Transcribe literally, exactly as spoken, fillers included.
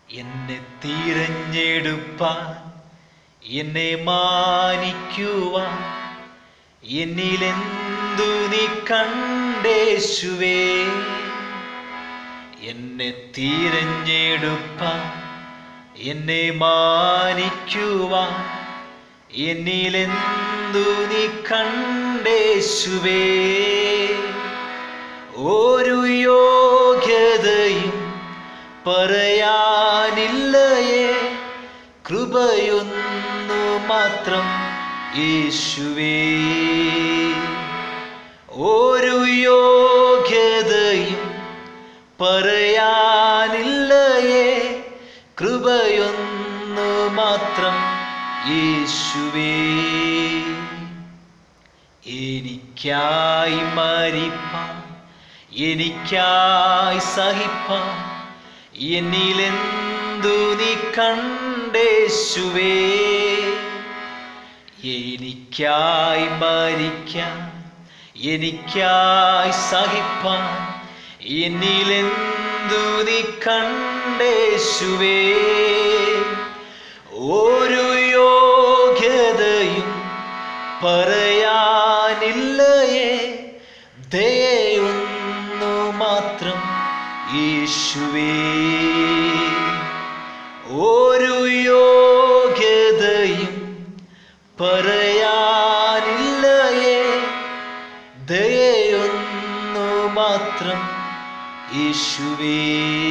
എന്നെ തിരഞ്ഞെടുപ്പാൻ, എന്നെ മാനിക്കുവാൻ എന്നിലെന്തു നീ കണ്ടേശുവേ. എന്നെ തിരഞ്ഞെടുപ്പാൻ, എന്നെ മാനിക്കുവാൻ എന്നിലെന്തു നീ കണ്ടേശുവേ. ഒരു യോഗ്യതയും പറയാനില്ലയേ, കൃപയൊന്നു മാത്രം യേശുവേ. ഒരു യോഗ്യതയും പറയാനില്ലയേ, കൃപയൊന്നു മാത്രം യേശുവേ. എനിക്കായി മരിപ്പാൻ, എനിക്കായി സഹിപ്പാൻ എന്നിലെന്തു നീ കണ്ടേശുവേ. എനിക്കായി മരിക്കാൻ, എനിക്കായി സഹിപ്പാൻ എന്നിലെന്തു നീ കണ്ടേശുവേ. ഒരു യോഗ്യതയും പറയാനില്ലയേ, ദയയൊന്നു മാത്രം യേശുവേ. ഒരു യോഗ്യതയും പറയാനില്ലയേ, ദയയൊന്നു മാത്രം യേശുവേ.